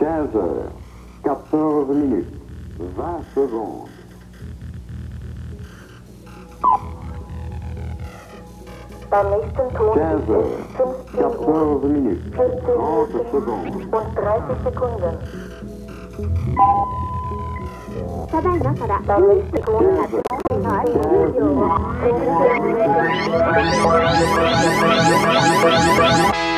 15 heures, 14 minutes, 20 secondes. Beim nächsten Ton 15 heures, ist 15 Uhr, 14 minutes, 14 30 Minuten secondes. und 30 Sekunden. ただいまから Beim nächsten Ton 15 ist heures, 15 15 Uhr, minutes. 15 Minuten.